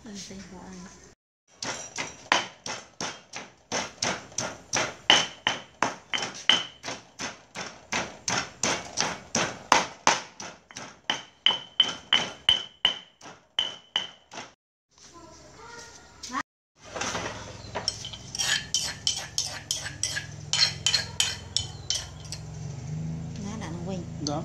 Xanh của anh. Nó đã nó quỳnh. Đó.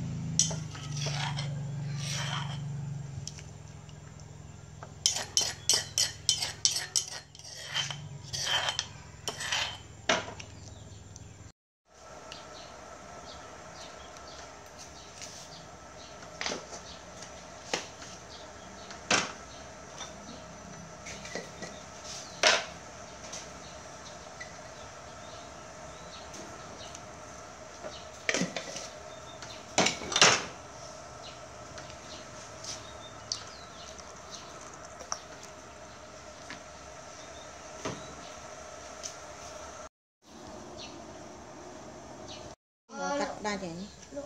Cắt đa vậy.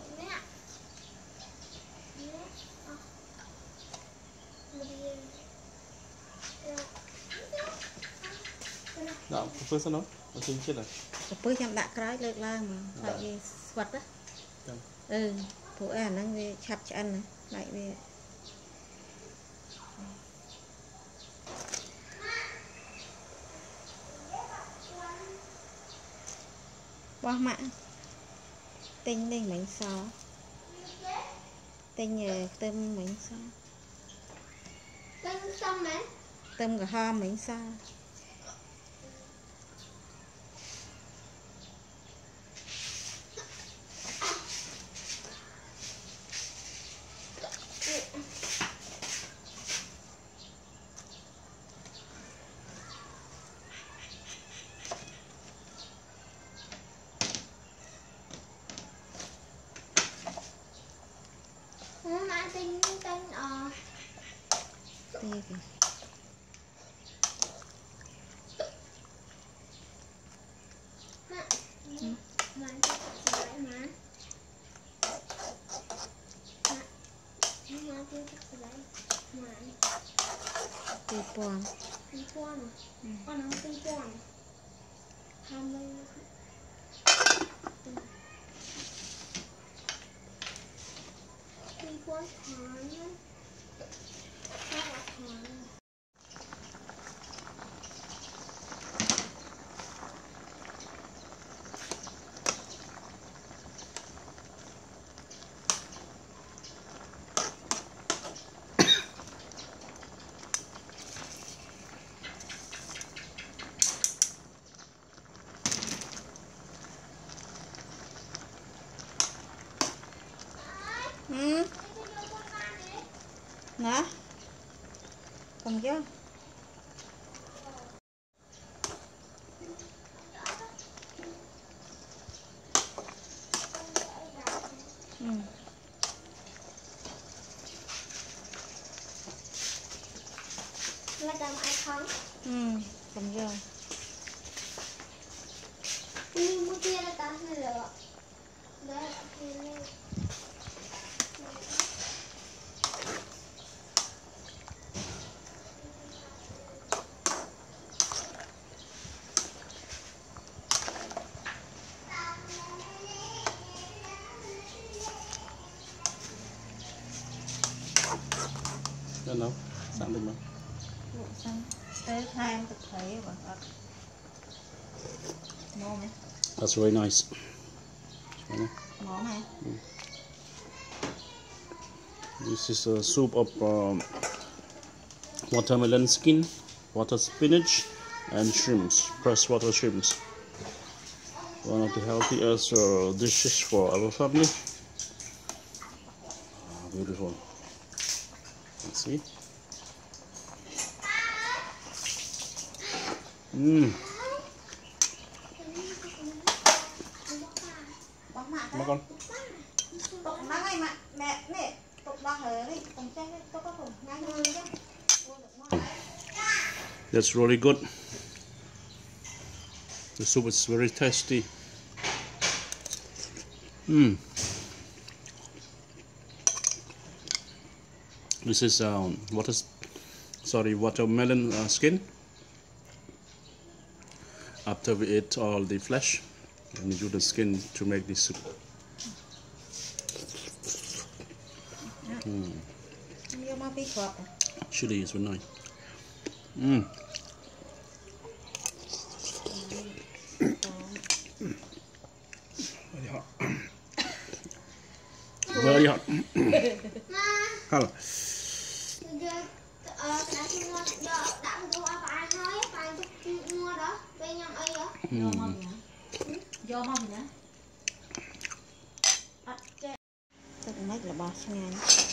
Đó, phơi sao nó? Ở trên chết rồi. Phơi chăm đã cái lợn la mà lại về vật á. Phụ ăn năng về chặt cho ăn này, lại về. Bó mạng. Tinh lên bánh xó. Tinh nhờ tôm bánh xó. Tôm cả hôm bánh xó. Tinh kìa. Tùy buồn. Con nó tùy buồn. Ham lên. Tùy buồn thoáng nhá. Sao là thoáng. Nè. Còn chứ. Là cầm ai không? Còn chứ. Nhưng mua kia là ta sẽ lựa. Đấy là kia lên. Đó đâu? Sẵn được mà. Tới than thực thể và ngon này. That's very nice. Ngon này. This is a soup of watermelon skin, water spinach, and shrimps, pressed water shrimps. One of the healthiest dishes for our family. Beautiful. Let's see. Mà con. That's really good. The soup is very tasty. This is watermelon skin. After we eat all the flesh, let me do the skin to make the soup. Chili is very nice. Very hot. Very hot. Hello. Do mong nhá. Chắc mấy là bò nghe.